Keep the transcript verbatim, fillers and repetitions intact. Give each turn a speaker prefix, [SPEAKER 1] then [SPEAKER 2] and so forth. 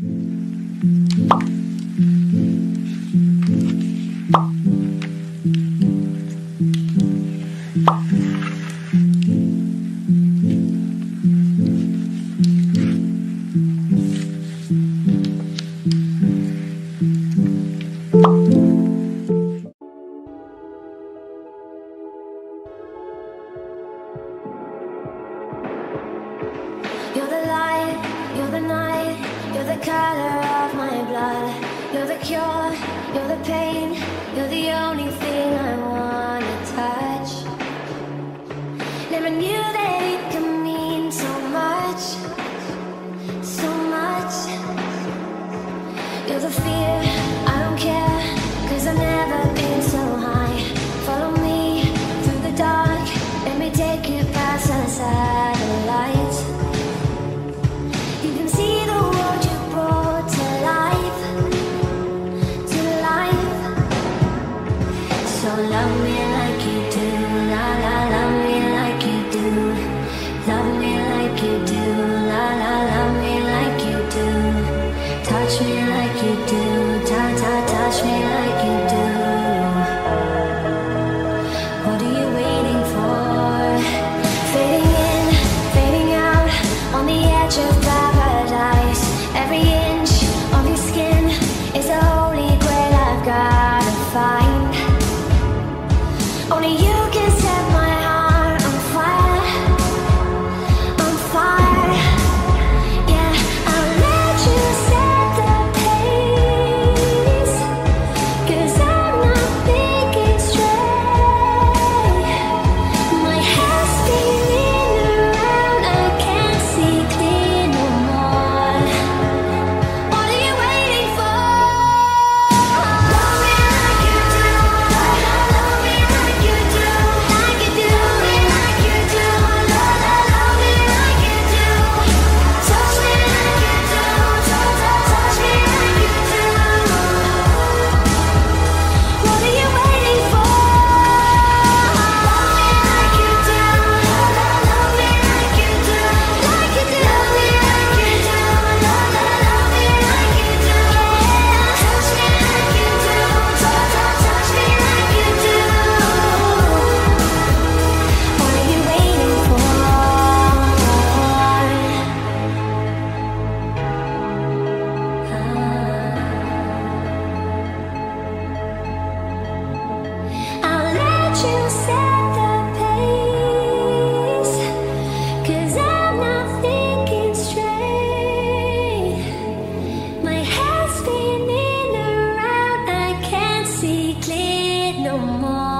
[SPEAKER 1] You're the light, you're the night, you're the color of my blood. You're the cure, you're the pain, you're the only thing I wanna touch. Never knew that it could mean so much, so much. You're the fear, I don't care, cause I've never been so high. Follow me through the dark, let me take you past the satellites. You can see the world you brought to life, to life. So love me like you do, la la, love me like you do. Love me like you do, la la, love me like you do. Touch me like you do, ta ta, touch me like you do. What are you waiting for? Fading in, fading out, on the edge of paradise. Every inch of your skin is a holy grail I've gotta find. Only you can set my heart on fire, on fire. Yeah, I'll let you set the pace, cause I'm not thinking straight. My head's spinning around, I can't see clear no more. What are you waiting for? Love me like you do, love me like you do, like you do, like you do, love, love me like you do. Touch me like you do, touch, touch me like you do. What are you waiting for? Love me like you do, love me like you do, like you do, love me like you do, love, love me like you do. Touch me like you do, touch, touch me like you do. What are you waiting for? I'll let you set the pace, cause I'm not thinking straight. My head's spinning around, I can't see clear no more.